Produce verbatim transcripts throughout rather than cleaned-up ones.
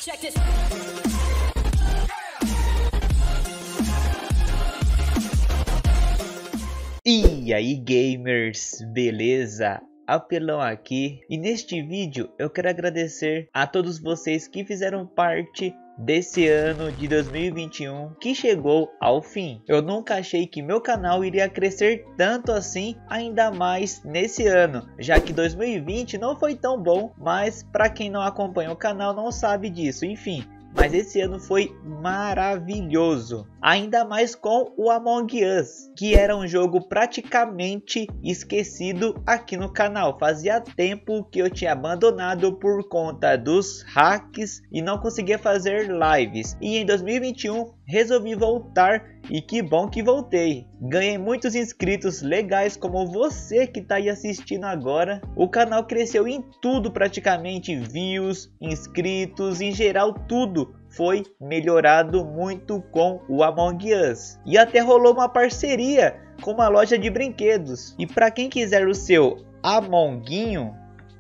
E aí gamers, beleza? Apelão aqui, e neste vídeo eu quero agradecer a todos vocês que fizeram parte desse ano de dois mil e vinte e um que chegou ao fim. Eu nunca achei que meu canal iria crescer tanto assim, ainda mais nesse ano, já que dois mil e vinte não foi tão bom, mas para quem não acompanha o canal não sabe disso, enfim. Mas esse ano foi maravilhoso, ainda mais com o Among Us, que era um jogo praticamente esquecido aqui no canal. Fazia tempo que eu tinha abandonado por conta dos hacks e não conseguia fazer lives. E em dois mil e vinte e um resolvi voltar e que bom que voltei. Ganhei muitos inscritos legais como você que está aí assistindo agora. O canal cresceu em tudo praticamente, views, inscritos, em geral tudo foi melhorado muito com o Among Us. E até rolou uma parceria com uma loja de brinquedos. E para quem quiser o seu Amonguinho,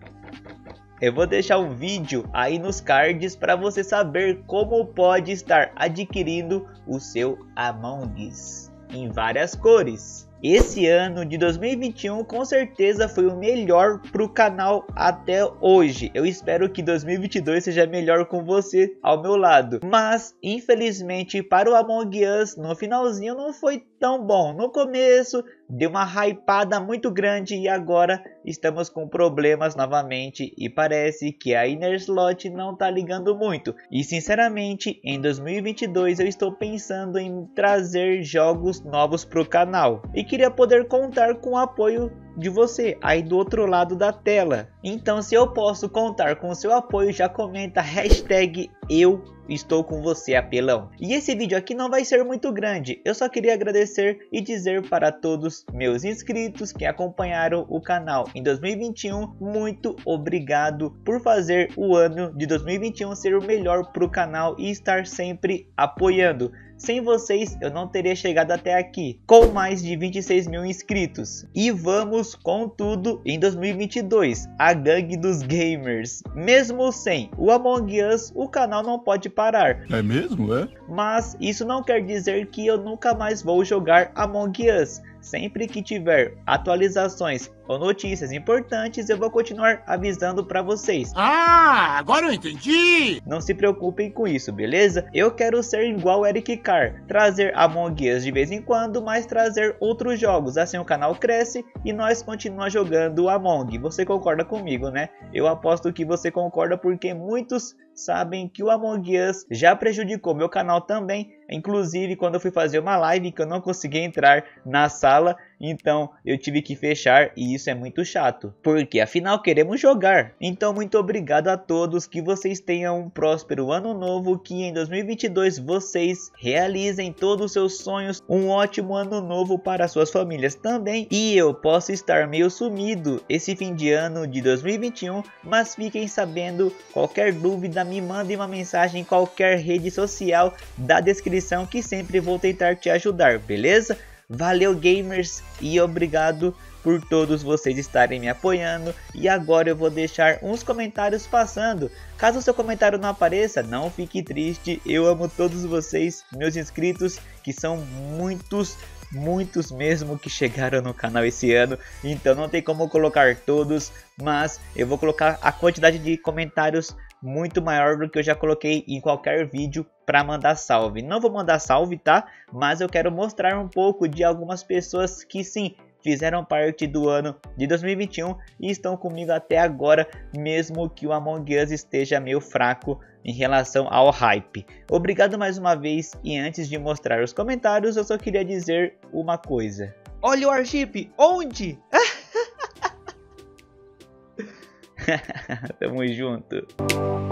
eu vou deixar um vídeo aí nos cards para você saber como pode estar adquirindo o seu Among Us em várias cores. Esse ano de dois mil e vinte e um com certeza foi o melhor para o canal até hoje. Eu espero que dois mil e vinte e dois seja melhor com você ao meu lado. Mas infelizmente para o Among Us no finalzinho não foi tão bom. No começo deu uma hypada muito grande e agora estamos com problemas novamente. E parece que a Innerslot não tá ligando muito. E sinceramente em dois mil e vinte e dois eu estou pensando em trazer jogos novos para o canal. E queria poder contar com o apoio de você aí do outro lado da tela. Então se eu posso contar com o seu apoio, já comenta hashtag eu estou com você, apelão. E esse vídeo aqui não vai ser muito grande, eu só queria agradecer e dizer para todos meus inscritos que acompanharam o canal em dois mil e vinte e um, muito obrigado por fazer o ano de dois mil e vinte e um ser o melhor para o canal e estar sempre apoiando. Sem vocês eu não teria chegado até aqui, com mais de vinte e seis mil inscritos. E vamos com tudo em dois mil e vinte e dois, a gangue dos gamers. Mesmo sem o Among Us, o canal não pode parar. É mesmo, é? Mas isso não quer dizer que eu nunca mais vou jogar Among Us. Sempre que tiver atualizações ou notícias importantes, eu vou continuar avisando para vocês. Ah, agora eu entendi! Não se preocupem com isso, beleza? Eu quero ser igual o Eric Carr, trazer Among Us de vez em quando, mas trazer outros jogos. Assim o canal cresce e nós continuamos jogando Among. Você concorda comigo, né? Eu aposto que você concorda porque muitos sabem que o Among Us já prejudicou meu canal também. Inclusive quando eu fui fazer uma live que eu não consegui entrar na sala, então eu tive que fechar e isso é muito chato, porque afinal queremos jogar. Então muito obrigado a todos, que vocês tenham um próspero ano novo, que em dois mil e vinte e dois vocês realizem todos os seus sonhos, um ótimo ano novo para suas famílias também. E eu posso estar meio sumido esse fim de ano de dois mil e vinte e um, mas fiquem sabendo, qualquer dúvida me mandem uma mensagem em qualquer rede social da descrição que sempre vou tentar te ajudar, beleza? Valeu gamers e obrigado por todos vocês estarem me apoiando. E agora eu vou deixar uns comentários passando. Caso o seu comentário não apareça, não fique triste, eu amo todos vocês, meus inscritos, que são muitos, muitos mesmo que chegaram no canal esse ano, então não tem como colocar todos, mas eu vou colocar a quantidade de comentários muito maior do que eu já coloquei em qualquer vídeo para mandar salve. Não vou mandar salve, tá? Mas eu quero mostrar um pouco de algumas pessoas que sim, fizeram parte do ano de dois mil e vinte e um e estão comigo até agora, mesmo que o Among Us esteja meio fraco em relação ao hype. Obrigado mais uma vez, e antes de mostrar os comentários, eu só queria dizer uma coisa. Olha o Warship, onde? Tamo junto.